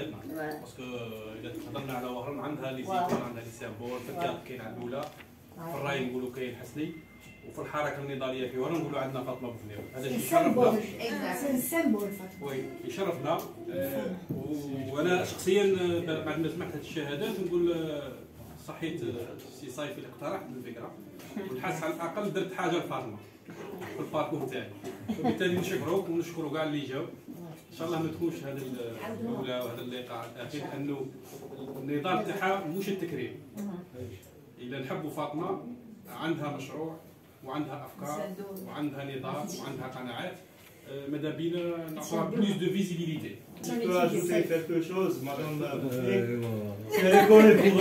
حداتنا باسكو الا تهضرنا على وهران عندها لي زيكون عندها لي سامبول، في الكاد كاين عند الاولى، في الراي نقولوا كاين حسني، وفي الحركه النضاليه في وهران نقولوا عندنا فاطمه بوفنير. هذا الشيء يشرفنا. سامبول فاطمه. وي يشرفنا. وانا شخصيا بعد ما سمعت هذه الشهادات نقول صحيت سي صايفي اللي اقترح الفكره، والحاس على الاقل درت حاجه لفاطمه في الباركور تاعي، وبالتالي نشكروك ونشكروا كاع اللي جاوا. ان شاء الله ما تكونش هذه الاولى وهذا اللقاء الاخير، لانه النضال تاعها مش التكريم. اذا نحبوا فاطمه عندها مشروع وعندها افكار وعندها نضال وعندها قناعات، ماذا بينا نعطوها بلوس دو فيزيبيليتي. Je peux ajouter quelque chose, madame si elle est connue pour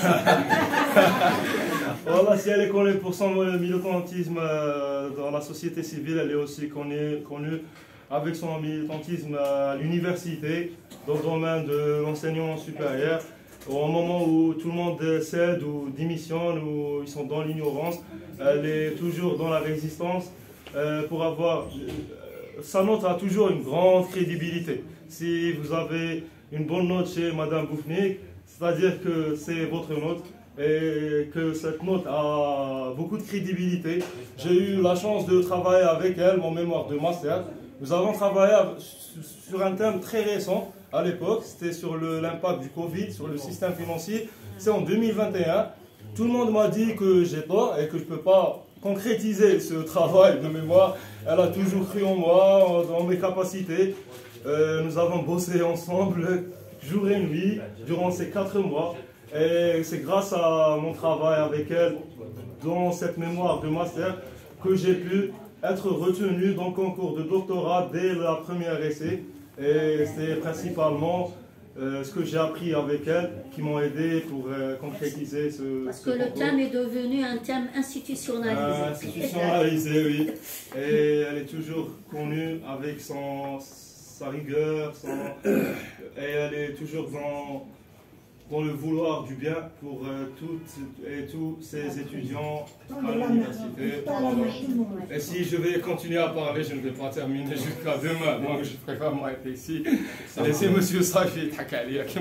voilà, si elle est connue pour son militantisme dans la société civile, elle est aussi connue avec son militantisme à l'université, dans le domaine de l'enseignement supérieur. Au moment où tout le monde cède ou démissionne, ou ils sont dans l'ignorance, elle est toujours dans la résistance pour avoir... Sa note a toujours une grande crédibilité. Si vous avez une bonne note chez Madame Boufnik, c'est-à-dire que c'est votre note et que cette note a beaucoup de crédibilité. J'ai eu la chance de travailler avec elle, mon mémoire de master. Nous avons travaillé sur un thème très récent à l'époque, c'était sur l'impact du Covid, sur le système financier. C'est en 2021. Tout le monde m'a dit que j'ai tort et que je ne peux pas concrétiser ce travail de mémoire. Elle a toujours cru en moi, dans mes capacités. Nous avons bossé ensemble jour et nuit durant ces 4 mois. Et c'est grâce à mon travail avec elle dans cette mémoire de master que j'ai pu être retenu dans le concours de doctorat dès la première essai. Et c'est principalement ce que j'ai appris avec elle qui m'ont aidé pour concrétiser ce Parce que le thème est devenu un thème institutionnalisé. Institutionnalisé, oui. Et elle est toujours connue avec sa rigueur, et elle est toujours dans le vouloir du bien pour toutes et tous ces étudiants à l'université. Et si je vais continuer à parler, je ne vais pas terminer jusqu'à demain, donc je préfère m'arrêter ici. Laissez Monsieur Safi Takali qui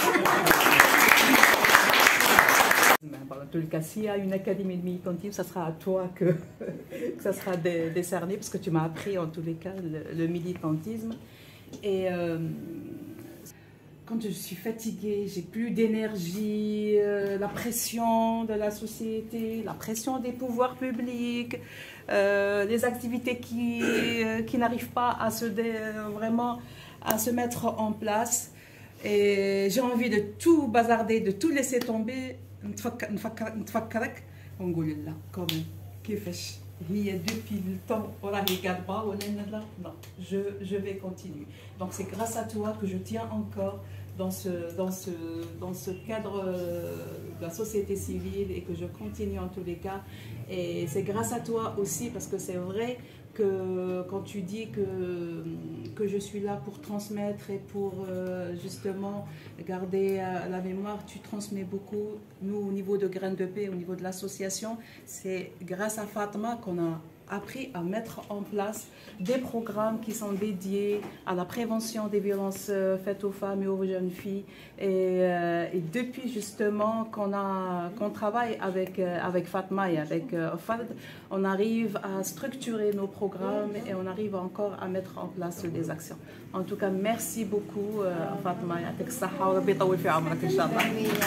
Dans tous les cas, s'il y a une académie de militantisme, ça sera à toi que ça sera décerné, parce que tu m'as appris en tous les cas le militantisme. Et quand je suis fatiguée, j'ai plus d'énergie, la pression de la société, la pression des pouvoirs publics, les activités qui n'arrivent pas à vraiment à se mettre en place. Et j'ai envie de tout bazarder, de tout laisser tomber. نتفكرك ونقول لها كومون كيفاش هي depuis le temps وراهي قادبه وانا لا non je vais continuer. Donc c'est grâce à toi que je tiens encore dans ce cadre de la société civile et que je continue en tous les cas. Et c'est grâce à toi aussi, parce que c'est vrai que quand tu dis que je suis là pour transmettre et pour justement garder la mémoire, tu transmets beaucoup. Nous, au niveau de Graines de Paix, au niveau de l'association, c'est grâce à Fatma qu'on a appris à mettre en place des programmes qui sont dédiés à la prévention des violences faites aux femmes et aux jeunes filles. Et depuis justement qu'on travaille avec Fatma et avec Fard, on arrive à structurer nos programmes et on arrive encore à mettre en place des actions. En tout cas, merci beaucoup Fatma. يعطيك الصحة وربي يطول في عمرك إن شاء الله.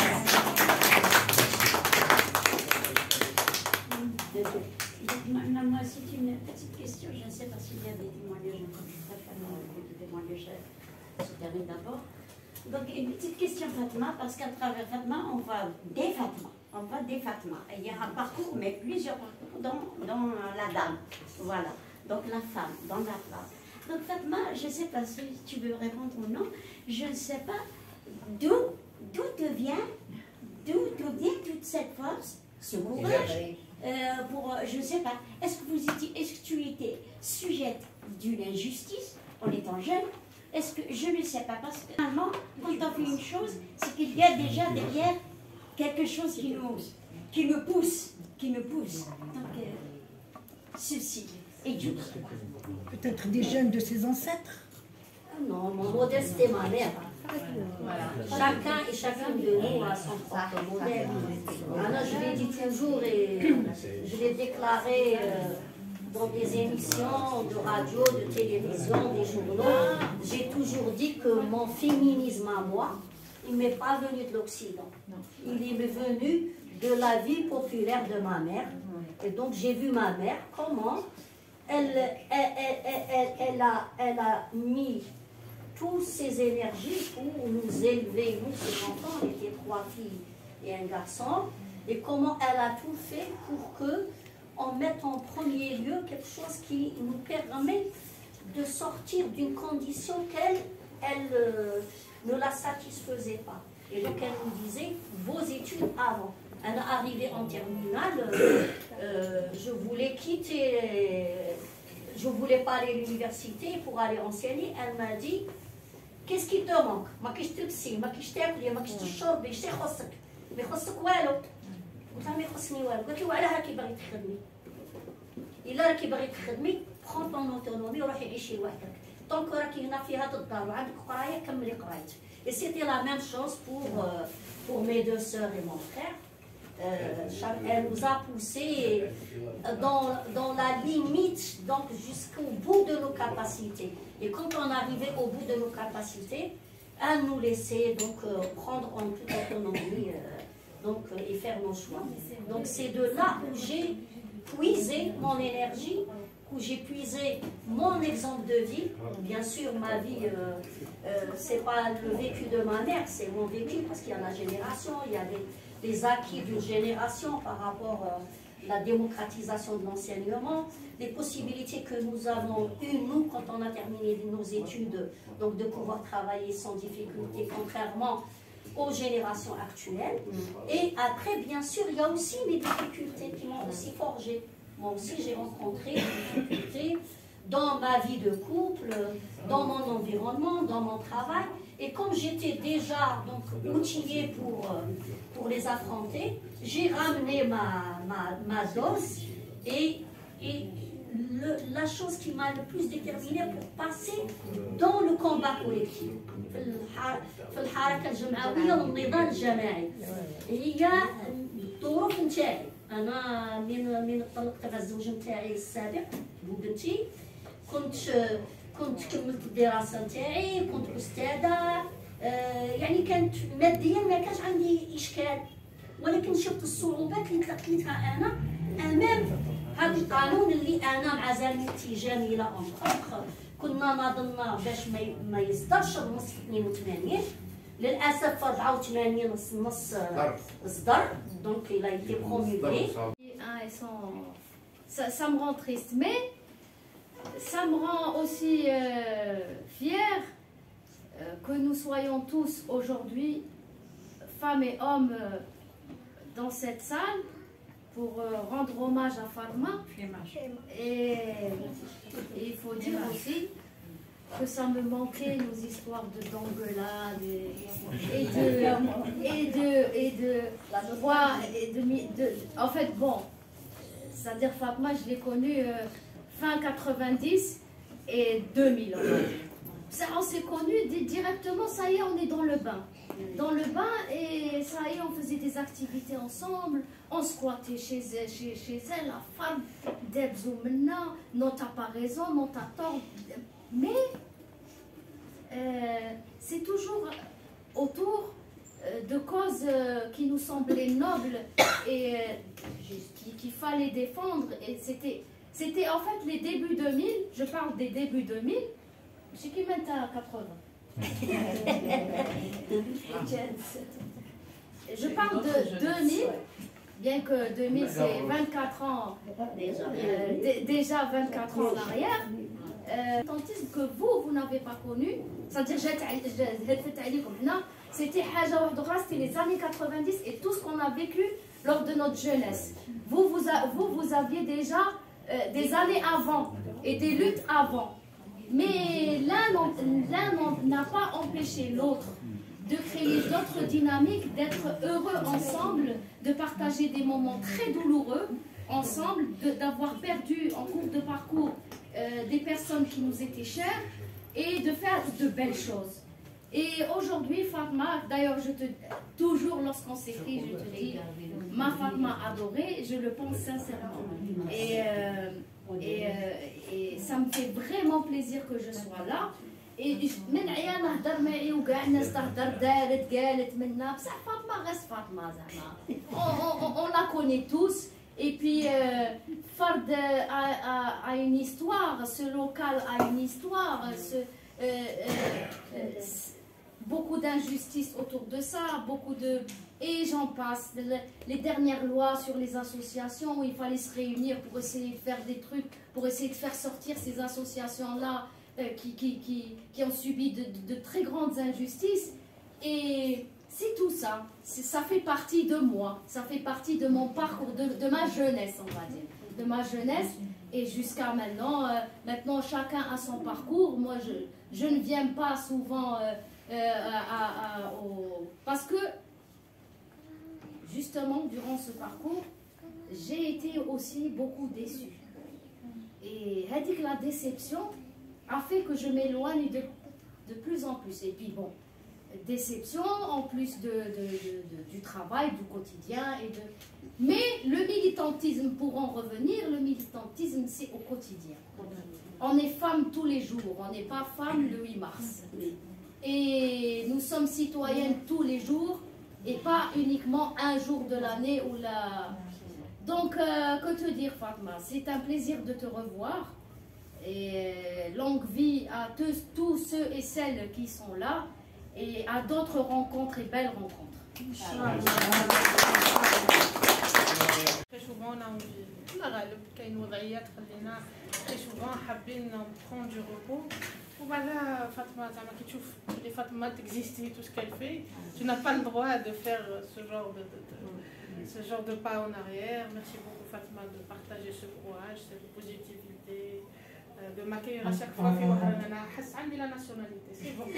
Moi, c'est une petite question. Je ne sais pas s'il y a des témoignages, comme je préfère des témoignages se terminer d'abord. Donc, une petite question, Fatma, parce qu'à travers Fatma, on va des Fatma. Et il y a un parcours, mais plusieurs parcours dans la dame. Voilà. Donc, la femme, dans la place. Donc, Fatma, je ne sais pas si tu veux répondre ou non. Je ne sais pas d'où te vient toute cette force, ce courage. Je ne sais pas, est-ce que tu étais sujette d'une injustice en étant jeune? Est-ce que je ne sais pas, parce que finalement, quand on fait une chose, c'est qu'il y a déjà derrière quelque chose qui nous pousse. Donc, ceci est dur. Peut-être des jeunes de ses ancêtres? Non, mon modeste est ma mère. Chacun et chacune de nous a son propre modèle. Alors, je l'ai dit toujours et je l'ai déclaré dans des émissions de radio, de télévision, des journaux. J'ai toujours dit que mon féminisme à moi, il ne m'est pas venu de l'Occident. Il est venu de la vie populaire de ma mère. Et donc j'ai vu ma mère, comment elle a mis toutes ses énergies pour nous élever, nous, ses enfants, on était 3 filles et un garçon, et comment elle a tout fait pour qu'on mette en premier lieu quelque chose qui nous permet de sortir d'une condition qu'elle ne la satisfaisait pas. Et donc elle nous disait, vos études avant. Elle est arrivée en terminale, je voulais quitter, je voulais pas aller à l'université pour aller enseigner. Elle m'a dit, qu'est-ce qui te manque? ما كيش تلبسي، ما كيش تاكلي، ما كيش تشربي، ايش يخصك؟ ما يخصك والو. قلت لها ما يخصني والو. قالت لي وعلى هاكي باغي تخدمي؟ إلا راكي باغي تخدمي prends ton autonomie وروحي عيشي لوحدك. طونك راكي هنا في هذا الدار وعندك قراية كملي قرايتك. Et c'était la même chose pour mes 2 sœurs et mon frère. Elle nous a poussés dans la limite, donc jusqu'au bout de nos capacités. Et quand on arrivait au bout de nos capacités, elle nous laissait donc prendre en toute autonomie et faire nos choix. Donc c'est de là où j'ai puisé mon énergie, où j'ai puisé mon exemple de vie. Bien sûr, ma vie, c'est pas le vécu de ma mère, c'est mon vécu, parce qu'il y a la génération, il y a les acquis d'une génération par rapport à la démocratisation de l'enseignement, les possibilités que nous avons eues, nous, quand on a terminé nos études, donc de pouvoir travailler sans difficulté, contrairement aux générations actuelles. Et après, bien sûr, il y a aussi les difficultés qui m'ont aussi forgé. Moi aussi, j'ai rencontré des difficultés dans ma vie de couple, dans mon environnement, dans mon travail. Et comme j'étais déjà donc, outillée pour les affronter, j'ai ramené ma dose. Et la chose qui m'a le plus déterminée pour passer dans le combat collectif. في الحركة الجمعوية والنضال الجماعي. هي الظروف نتاعي. أنا من طلقت على الزوج نتاعي السابق بنتي كنت كملت الدراسة نتاعي، كنت أستاذة، يعني كانت ماديا ما كانش عندي إشكال، ولكن شفت الصعوبات اللي تلقيتها أنا أمام هذا القانون اللي أنا مع زميلتي جميلة أنطق كنا ناضلنا باش ما يصدرش بنص 82. للأسف في 84 نص صدر، donc il a été promulgué. Ça me rend triste, mais ça me rend aussi fière que nous soyons tous aujourd'hui, femmes et hommes, dans cette salle pour rendre hommage à Fatma. Et il faut dire aussi que ça me manquait nos histoires d'engueulade en fait, bon, c'est-à-dire Fatma, je l'ai connue fin 90 et 2000. Ça, on s'est connus directement, ça y est, on est dans le bain. Dans le bain, et ça y est, on faisait des activités ensemble, on squattait chez elle, la femme, d'Ebzou maintenant, non t'as pas raison, non t'as tort. Mais c'est toujours autour de causes qui nous semblaient nobles et qu'il fallait défendre. Et c'était en fait les débuts 2000, je parle des débuts 2000, c'est qui maintenant à 80. Je parle de 2000, bien que 2000 c'est 24 ans, déjà 24 ans en arrière. L'attentisme que vous n'avez pas connu, c'est-à-dire c'était les années 90 et tout ce qu'on a vécu lors de notre jeunesse. Vous aviez déjà des années avant et des luttes avant. Mais l'un n'a pas empêché l'autre de créer d'autres dynamiques, d'être heureux ensemble, de partager des moments très douloureux ensemble, d'avoir perdu en cours de parcours des personnes qui nous étaient chères et de faire de belles choses. Et aujourd'hui, Fatma, d'ailleurs, toujours lorsqu'on s'écrit, je te dis, ma Fatma adorée, je le pense sincèrement. Et ça me fait vraiment plaisir que je sois là. Et من عيا نهضر معي وكاع الناس تهضر قالت منا بصح فاطمه غير فاطمه زعما on la connaît tous. Et puis Fard a une histoire, ce local a une histoire, beaucoup d'injustices autour de ça, et j'en passe. Les dernières lois sur les associations où il fallait se réunir pour essayer de faire des trucs, pour essayer de faire sortir ces associations-là qui ont subi de très grandes injustices. Et c'est tout ça. Ça fait partie de moi. Ça fait partie de mon parcours, de ma jeunesse, on va dire. De ma jeunesse. Et jusqu'à maintenant, maintenant chacun a son parcours. Moi, je ne viens pas souvent parce que, justement, durant ce parcours, j'ai été aussi beaucoup déçue. Et la déception a fait que je m'éloigne de plus en plus. Et puis bon, déception en plus du travail, du quotidien. Mais le militantisme, pour en revenir, le militantisme c'est au quotidien. On est femme tous les jours, on n'est pas femme le 8 mars. Et nous sommes citoyennes tous les jours et pas uniquement un jour de l'année ou la... Donc, que te dire Fatma, c'est un plaisir de te revoir. Et longue vie à tous ceux et celles qui sont là et à d'autres rencontres et belles rencontres. Très souvent on a envie, la غالب كاين وضعيات خلينا très souvent حابين prendre du repos. وبعدها فاطمة زعما كي تشوف بلي فاطمة تكزيستي tout ce qu'elle fait, tu n'as pas le droit de faire ce genre de pas en arrière. Merci beaucoup Fatma de partager ce courage, cette positivité. De m'accueillir à chaque fois la nationalité, c'est bon.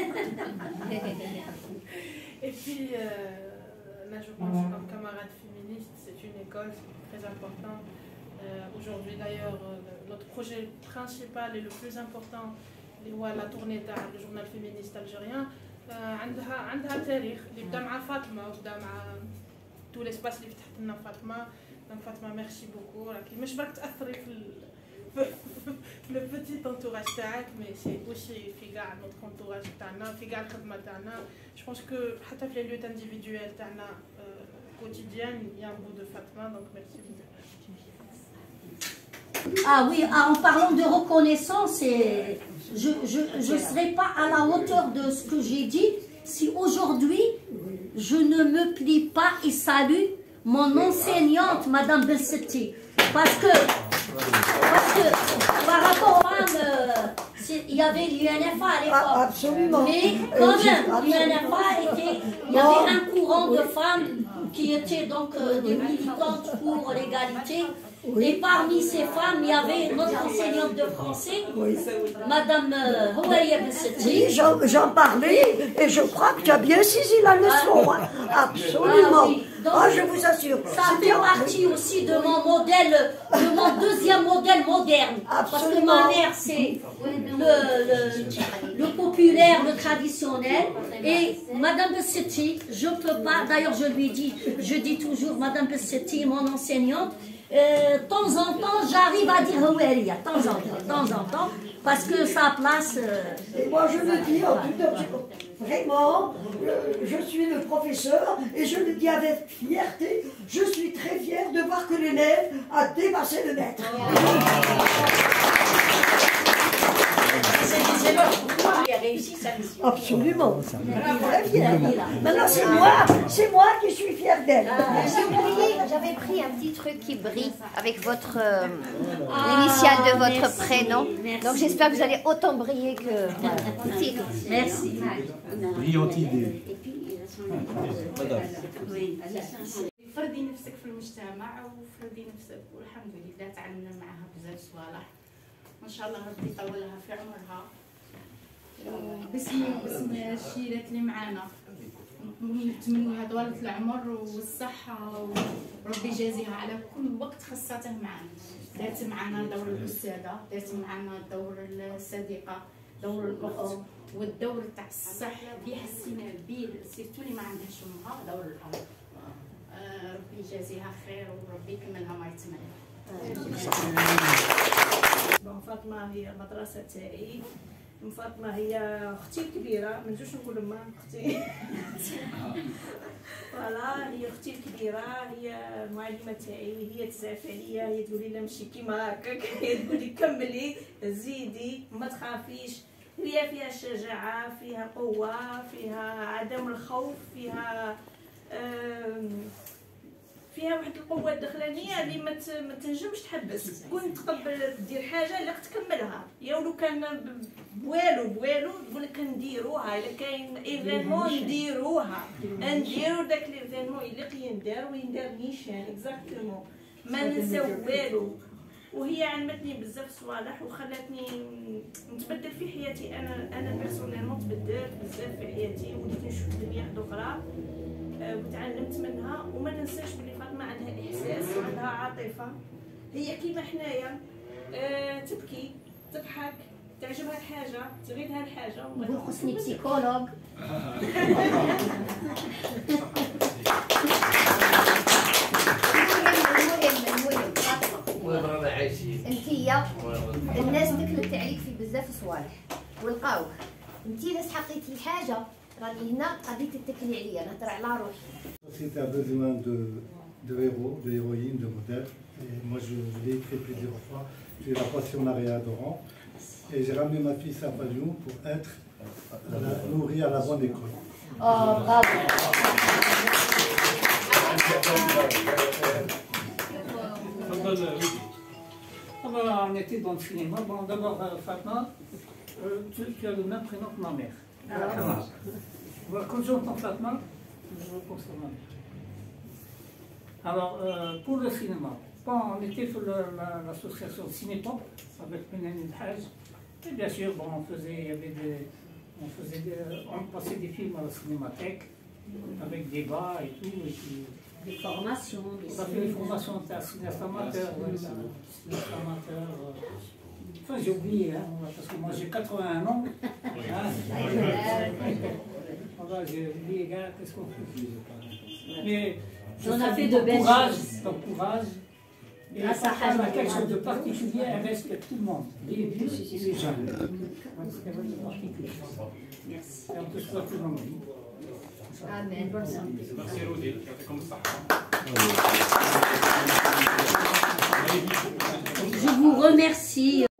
Et puis, là je pense comme camarade féministe, c'est une école, c'est très important. Aujourd'hui d'ailleurs, notre projet principal et le plus important, la tournée du journal féministe algérien, عندها تاريخ اللي بدا مع فاطمة وبدا مع tout l'espace اللي فتحت لنا فاطمة. Donc Fatma, merci beaucoup. راكي مش برك تأثري في le petit entourage تاعك, mais c'est aussi في كاع notre entourage تاعنا, في كاع الخدمة تاعنا. Je pense que حتى في les lieux individuels تاعنا quotidiens, il y a un bout de Fatma, donc merci beaucoup. Ah oui, en parlant de reconnaissance, je ne serai pas à la hauteur de ce que j'ai dit si aujourd'hui je ne me plie pas et salue mon enseignante, Madame Belsetti. Parce que par rapport aux femmes, il y avait l'UNFA à l'époque. Absolument. Mais quand même, l'UNFA il y avait un courant de femmes qui étaient donc des militantes pour l'égalité. Et parmi ces femmes, il y avait notre enseignante de français, Madame Houaria Belsetti. Oui, j'en parlais et je crois que tu as bien saisi la leçon. Absolument. Ah, je vous assure. Ça fait partie aussi de mon modèle, de mon deuxième modèle moderne. Absolument. Parce que ma mère, c'est le populaire, le traditionnel. Et Madame Belsetti, je ne peux pas, d'ailleurs je dis toujours Madame Belsetti, mon enseignante, de temps en temps, j'arrive à dire Houaria, de temps en temps, parce que ça place... Et moi, je le dis en tout cas, vraiment, je suis le professeur et je le dis avec fierté, je suis très fière de voir que l'élève a dépassé le maître. Il a réussi sa mission. Absolument. Très fière. Maintenant, c'est moi qui suis fière d'elle. J'avais pris un petit truc qui brille avec votre l'initiale de votre prénom. Donc j'espère que vous allez autant briller que... Merci. Brillante idée. فردي نفسك في المجتمع وفردي نفسك, والحمد لله تعلمنا معها بزاف صوالح, وان شاء الله ربي يطولها في عمرها. باسم الشيرات اللي معانا نتمنى لها طولة العمر والصحة, وربي يجازيها على كل وقت خصاته معانا. دارت معانا دور الأستاذة, دارت معانا دور الصديقة, دور الاخت والدور تاع الصح اللي حسينا به سيرتو اللي ما عندهاش امها دور الام. ربي يجازيها خير وربي يكملها ما يتمنى. فاطمه هي المدرسه تاعي. فاطمه هي اختي الكبيره، ما نجوش نقول ما اختي. فوالا هي اختي الكبيره، هي المعلمه تاعي، هي تزعف عليا، هي تقولي لا ماشي كيما هكاك، هي تقولي كملي زيدي ما تخافيش. هي فيها الشجاعه، فيها قوه، فيها عدم الخوف، فيها واحد القوه الداخلانيه اللي ما تنجمش تحبس. كون تقبل دير حاجه اللي تكملها، يا ولو كان بوالو تقول لك كنديروها، الا كاين ايفينمون نديروها، نديرو داك ليفينمون اللي كيندار ويندار نيشان اكزاكتومون، ما ننساو والو. وهي علمتني بزاف صوالح وخلاتني نتبدل في حياتي. انا بيرسونيلمون تبدلت بزاف في حياتي، وليت نشوف الدنيا اخرى وتعلمت منها. وما ننساش بلي فاطمه عندها احساس وعندها عاطفه، هي كيما حنايا، تبكي تضحك تعجبها الحاجه تريدها الحاجه. نقول خصني بسيكولوج. انتيا الناس تكلت عليك في بزاف صوالح ولقاوك، انتي الا حقيتي الحاجه راني هنا غادي تتكلي عليا، نهضر على روحي. C'était un besoin de héros, de héroïnes, de modèles. Et moi, je l'ai écrit plusieurs fois. J'ai la passion Maria Adorant. Et j'ai ramené ma fille Sapaliou pour être nourrie à la bonne école. Oh, bravo. On était dans le cinéma. Bon, d'abord, Fatma, tu as le même prénom que ma mère. Quand j'entends Fatma, je pense à ma mère. Alors, pour le cinéma, bon, on était sur l'association Cinépop avec Penani Haj. Et bien sûr, bon, on passait des films à la cinémathèque avec des bars et tout. Et puis, des formations. On a fait des formations cinéaste amateur. Enfin, j'ai oublié, hein, parce que moi j'ai 81 ans. J'ai oublié, gars, qu'est-ce qu'on fait? Mais on a fait de belles choses. Ton courage. Et la femme a quelque chose de particulier, elle respecte tout le monde. Les vieux et les jeunes. C'est quelque chose de particulier. Merci. Et on te souhaite une longue vie. Amen. Merci Rodi, يعطيكم الصحة. Je vous remercie.